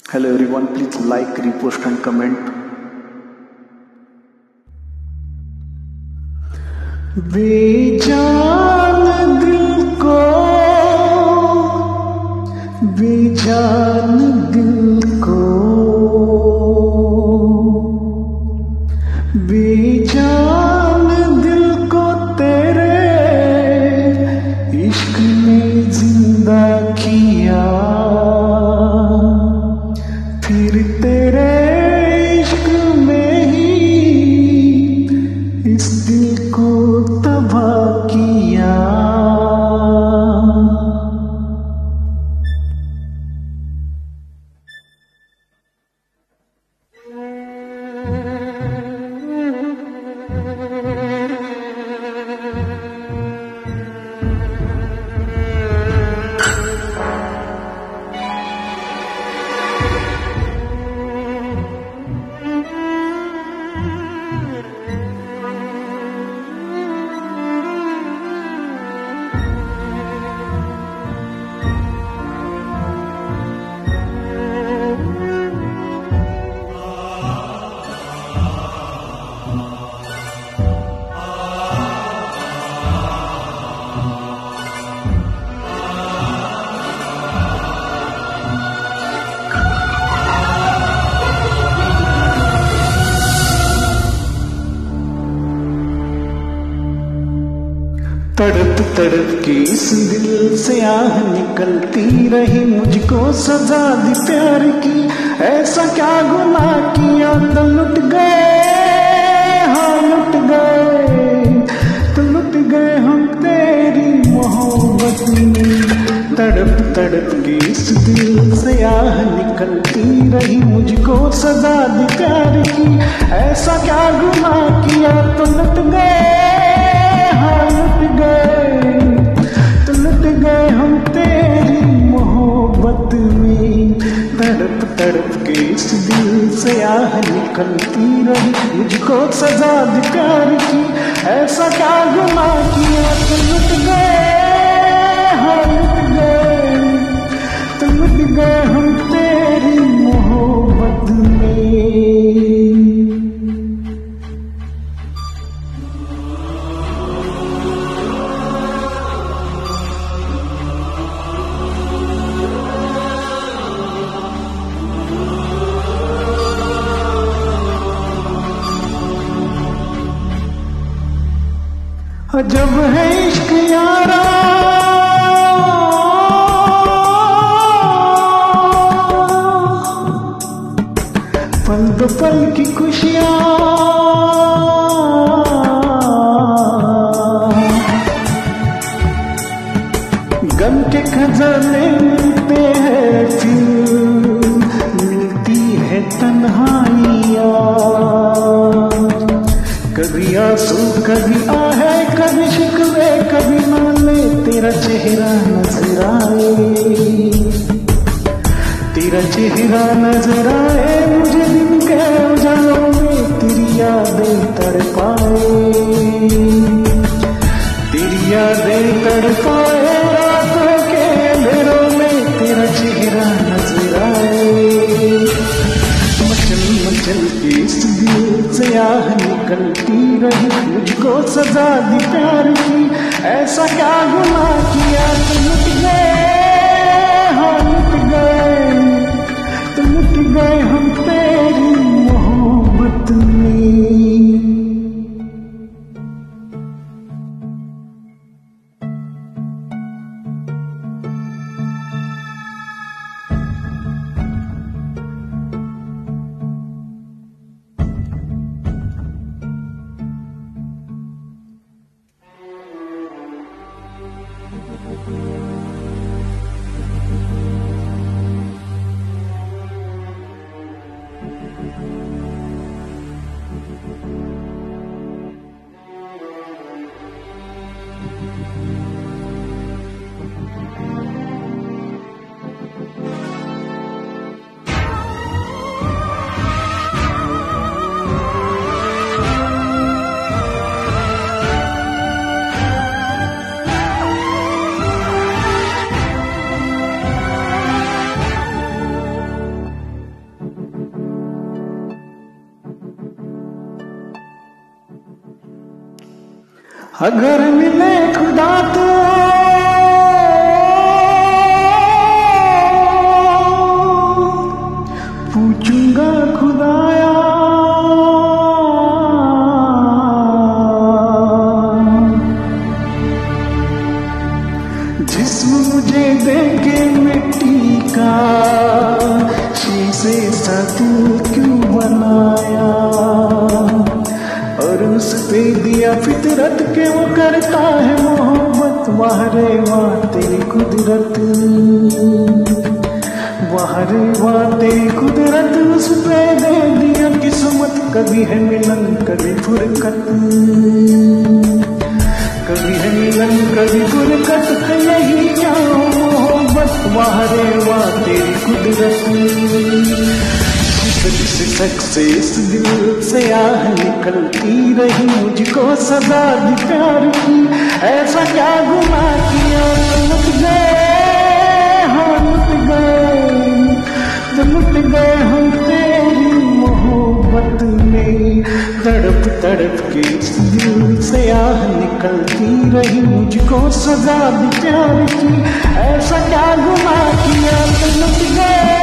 Hello everyone, please like, repost and comment. बेजान दिल को, बेजान दिल को, बेजान दिल को तेरे इश्क ने जिंदा किया, फिर तेरे इश्क में ही इस दिल को तबाह किया। तड़प तड़प के इस दिल से आह निकलती रही, मुझको सजा दी प्यार की, ऐसा क्या गुनाह किया तो लुट गए, हाँ लुट गए, तो लुट गए हम तेरी मोहब्बत में। तड़प तड़प के इस दिल से आह निकलती रही, मुझको सजा दी प्यार की, ऐसा क्या गुनाह किया तो लुट गए, हाँ लुट गए, तो लुट गए हम तेरी मोहब्बत में। तड़प तड़प के इस दिल से आह निकलती रही, मुझको सजा दी प्यार की, ऐसा क्या गुनाह किया तो लुट गए, हाँ लुट गए, तो लुट गए हम तेरी मोहब्बत में। जब है इश्क यारा, पल दो पल की खुशियाँ, गम के खजाने मिलते हैं, फिर मिलती है तन्हाइयाँ, कभी आंसू कभी आहे, कभी शिकवे कभी नाले, तेरा चेहरा नजर आए, तेरा चेहरा नजर आए, मुझे दिन के उजालों में तेरी यादें तड़पाए, तेरी यादें तड़पाए, रातों के अंधेरों में तेरा चेहरा नजर आए। मचल मचल के इस दिल से आह निकलती रही, मुझको सजा दी प्यार की, ऐसा क्या गुनाह किया तो लुट गए, हाँ लुट गए, तो लुट गए हम तेरी मोहब्बत में। अगर मिले खुदा तो पूछूंगा खुदाया जिस्म मुझे देके मिट्टी का शीशे सा दिल क्यों बनाया और उस पे दिया फितरत के वो करता है मोहब्बत। वाह रे वाह तेरी कुदरत, वाह रे वाह तेरी कुदरत, उस पे दे दिया किस्मत। कभी है मिलन कभी फुरकत, कभी है मिलन कभी फुरकत, है यही क्या मोहब्बत। वाह रे वाह तेरी कुदरत। सिसक से इस दिल से आह निकलती रही, मुझको सदा दी प्यार की। ऐसा क्या गुनाह किया लुट गए, हाँ लुट गए, तो लुट गए हम तेरी मोहब्बत में। तड़प तड़प के इस दिल से आह निकलती रही, मुझको सदा दी प्यार की। ऐसा क्या गुनाह किया लुट गए।